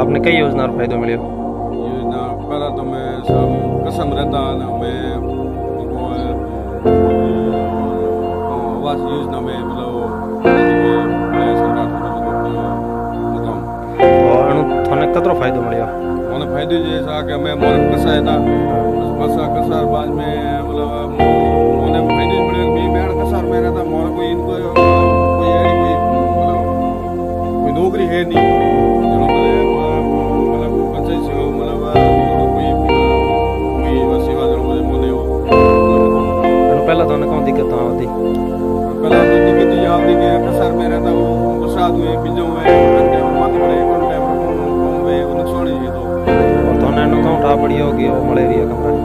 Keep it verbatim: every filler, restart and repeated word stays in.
आपने कई योजना फायदो मिले? योजना पहला तो मैं सब कसम रहता ना मैं आवास योजना में मतलब मैं सरकार और थोने कतरो फायदो मिले? मैंने फायदो जैसा कि मैं मोर कसा था कसा कसार बाद में मतलब मैंने फायदो मिले मैं बैठ कसार में रहता मोर कोई इनको कोई ऐसी कोई मतलब कोई नौकरी है नहीं मतलब पंचायत से मतलब कोई कोई सेवा जो मुझे मोने हो पहला तो कौन दिक्कत आती? पहला तो दिक्कत ये आती कि कसार में रहता वो बरसात हुए बिजों में ठंडे और माथे पड़े कौन टाइम नुकसान ही तो तो ने नुकसान उठा पड़ी होगी वो मलेरिया कमरा